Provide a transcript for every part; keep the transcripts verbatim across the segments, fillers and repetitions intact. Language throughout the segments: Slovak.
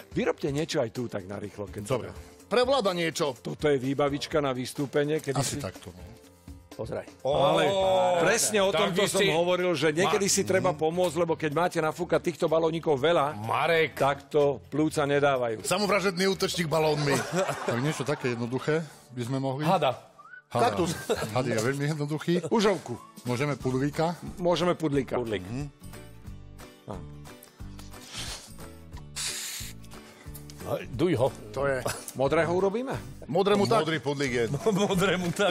Vyrobte niečo aj tu tak narýchlo. Keď Dobre. Prevláda niečo. Toto je výbavička na vystúpenie. Kedy Asi si... takto. Pozraj. Oh, Ale presne o tomto som si... hovoril, že niekedy si treba pomôcť, lebo keď máte nafúkať týchto balónikov veľa, Marek, tak to plúca nedávajú. Samovražedný útočník balónmi. Tak niečo také jednoduché by sme mohli. hada. Hada. Kaktus. Had je veľmi jednoduchý. Užovku. Môžeme pudlíka. Môžeme pudlíka. Pudlík. Duj ho. To je. Modrého urobíme? Modrému tak. Modrý pudlík je. Modrému tak.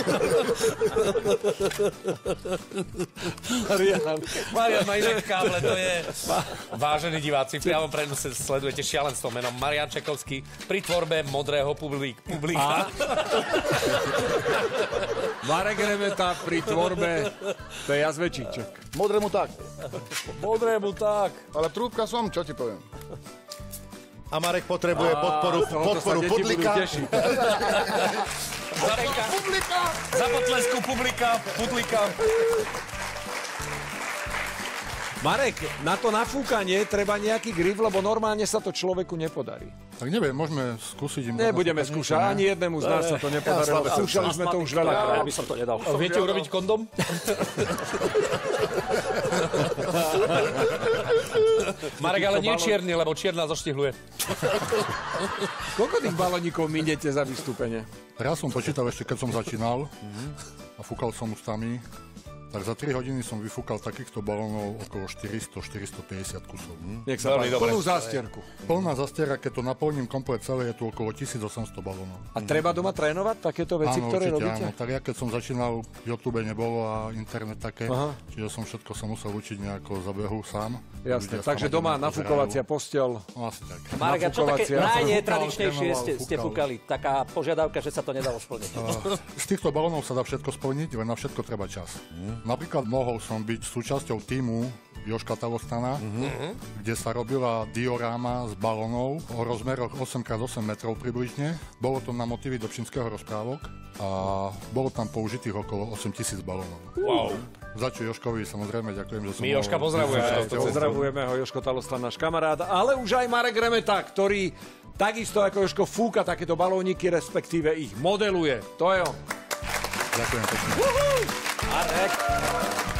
Marian. Marian má inak káble, to je... Vážení diváci, priamo prenose sledujete šialenstvo menom Marian Čekovský pri tvorbe modrého publik, publika. Marek Remeta pri tvorbe, to je jazvečíček. Modrému tak. Modrému tak. Ale trúbka som, čo ti poviem. A Marek potrebuje podporu, podporu pudlíka. Publika. Za potlesku publika, pudlíka. Marek, na to nafúkanie treba nejaký grip, lebo normálne sa to človeku nepodarí. Tak neviem, môžeme skúsiť im... Nebudeme skúšať, ani jednému z nás sa to nepodarilo. Skúšali sme to už veľakrát. Ja by som to nedal. Viete urobiť kondom? Marek, ale nie čierny, lebo čierna zoštihluje. Koľko tých balónikov miniete za vystúpenie? Raz som počítal ešte, keď som začínal a fúkal som ústami, tak za tri hodiny som vyfúkal takýchto balónov okolo štyristo až štyristopäťdesiat kusov. Nech sa páči. Plnú zástierku. Plná zastiera, keď to naplním komplet celé, je tu okolo tisícosemsto balónov. A treba doma trénovať takéto veci, Áno, ktoré určite robíte? áno. Tak ja keď som začínal, YouTube nebolo a internet také, Aha. čiže som všetko sa musel učiť nejako za behu sám. Jasné, Ľudia takže sa doma na to nafúkovacia pozerajú. posteľ. No asi tak. Marek, a čo také Nafúkovacia. najnetradičnejšie Fúkal, ste, ste fúkal. fúkali? Taká požiadavka, že sa to nedalo splniť. Z týchto balónov sa dá všetko splniť, len na všetko treba čas. Napríklad mohol som byť súčasťou tímu Jožka Talostana, kde sa robila dioráma z balónov o rozmeroch osem krát osem metrov približne. Bolo to na motívy Dobšinského rozprávok a bolo tam použitých okolo osem tisíc balónov. Wow. Za čo Jožkovi samozrejme ďakujem, že som... My mohol Jožka byť pozdravujeme. súčasťou. Pozdravujeme ho, Jožko Talostan, náš kamarát, ale už aj Marek Remeta, ktorý takisto ako Jožko fúka takéto balóniky, respektíve ich modeluje. To je on. Ďakujem pekne. Marek.